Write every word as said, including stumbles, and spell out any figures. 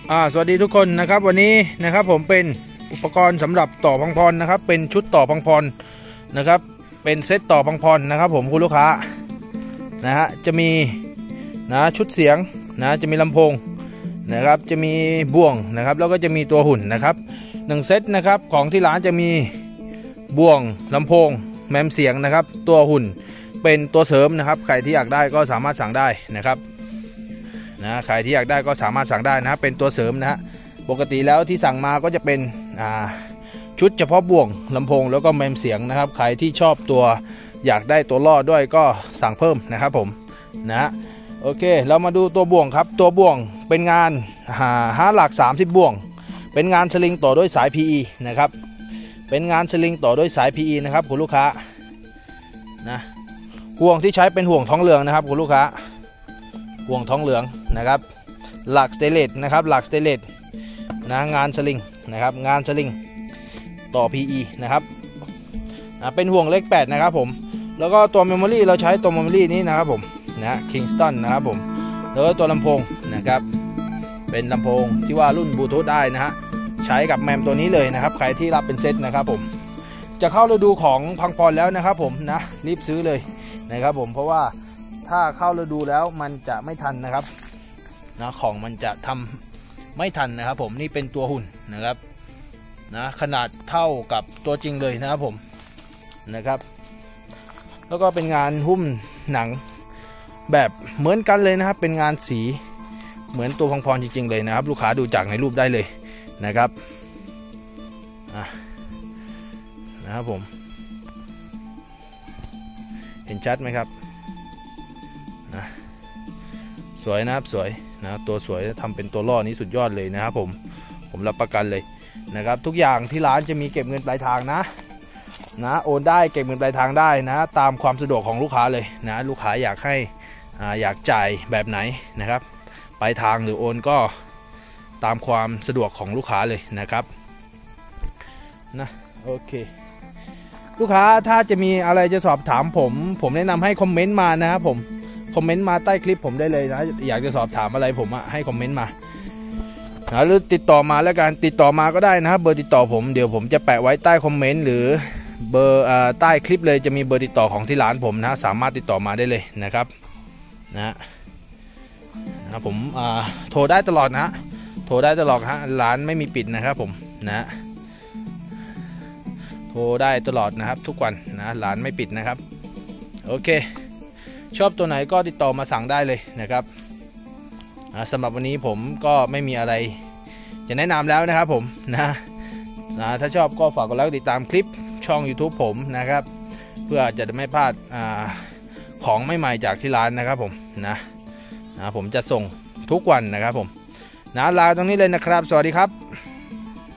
อ่าสวัสดีทุกคนนะครับวันนี้นะครับผมเป็นอุปกรณ์สำหรับต่อพังพรนะครับเป็นชุดต่อพังพรนะครับเป็นเซตต่อพังพรนะครับผมคุณลูกค้านะฮะจะมีนะชุดเสียงนะจะมีลำโพงนะครับจะมีบ่วงนะครับแล้วก็จะมีตัวหุ่นนะครับหนึ่งเซตนะครับของที่ร้านจะมีบ่วงลำโพงแมมเสียงนะครับตัวหุ่นเป็นตัวเสริมนะครับใครที่อยากได้ก็สามารถสั่งได้นะครับนะใครที่อยากได้ก็สามารถสั่งได้นะเป็นตัวเสริมนะฮะปกติแล้วที่สั่งมาก็จะเป็นอ่าชุดเฉพาะบ่วงลำโพงแล้วก็แมมเสียงนะครับใครที่ชอบตัวอยากได้ตัวล่อด้วยก็สั่งเพิ่มนะครับผมนะโอเคเรามาดูตัวบ่วงครับตัวบ่วงเป็นงานห้าหลักสามสิบบ่วงเป็นงานสลิงต่อด้วยสาย พี อี นะครับเป็นงานสลิงต่อด้วยสาย พี อี นะครับคุณลูกค้านะห่วงที่ใช้เป็นห่วงทองเหลืองนะครับคุณลูกค้าห่วงทองเหลืองนะครับหลักสเตนเลสนะครับหลักสเตนเลสนะงานสลิงนะครับงานสลิงต่อ พี อี นะครับนะเป็นห่วงเลขแปดนะครับผมแล้วก็ตัวเมมโมรี่เราใช้ตัวเมมโมรี่นี้นะครับผมนะคิงสตันนะครับผมแล้วก็ตัวลำโพงนะครับเป็นลำโพงที่ว่ารุ่นบลูทูธได้นะฮะใช้กับแมมตัวนี้เลยนะครับใครที่รับเป็นเซตนะครับผมจะเข้าฤดูของพังพรแล้วนะครับผมนะรีบซื้อเลยนะครับผมเพราะว่าถ้าเข้าฤดูแล้วมันจะไม่ทันนะครับนะของมันจะทำไม่ทันนะครับผมนี่เป็นตัวหุ่นนะครับนะขนาดเท่ากับตัวจริงเลยนะครับผมนะครับแล้วก็เป็นงานหุ้มหนังแบบเหมือนกันเลยนะครับเป็นงานสีเหมือนตัวพังพรจริงๆเลยนะครับลูกค้าดูจากในรูปได้เลยนะครับนะครับผมเห็นชัดไหมครับนะสวยนะครับสวยนะตัวสวยทำเป็นตัวล่อนี้สุดยอดเลยนะครับผมผมรับประกันเลยนะครับทุกอย่างที่ร้านจะมีเก็บเงินปลายทางนะนะโอนได้เก็บเงินปลายทางได้นะตามความสะดวกของลูกค้าเลยนะลูกค้าอยากให้อ่าอยากจ่ายแบบไหนนะครับปลายทางหรือโอนก็ตามความสะดวกของลูกค้าเลยนะครับนะโอเคลูกค้าถ้าจะมีอะไรจะสอบถามผมผมแนะนำให้คอมเมนต์มานะครับผมคอมเมนต์มาใต้คลิปผมได้เลยนะอยากจะสอบถามอะไรผมอะให้คอมเมนต์มานะหรือติดต่อมาแล้วกันติดต่อมาก็ได้นะครับเบอร์ติดต่อผมเดี๋ยวผมจะแปะไว้ใต้คอมเมนต์หรือเบอร์อ่าใต้คลิปเลยจะมีเบอร์ติดต่อของที่ร้านผมนะสามารถติดต่อมาได้เลยนะครับนะนะผมอ่าโทรได้ตลอดนะโทรได้ตลอดฮะร้านไม่มีปิดนะครับผมนะโทรได้ตลอดนะครับทุกวันนะร้านไม่ปิดนะครับโอเคชอบตัวไหนก็ติดต่อมาสั่งได้เลยนะครับสำหรับวันนี้ผมก็ไม่มีอะไรจะแนะนำแล้วนะครับผมนะนะถ้าชอบก็ฝากกดไลค์ติดตามคลิปช่อง ยูทูบ ผมนะครับเพื่อจะไม่พลาดอ่าของใหม่ๆจากที่ร้านนะครับผมนะนะผมจะส่งทุกวันนะครับผมนะลาตรงนี้เลยนะครับสวัสดีครับ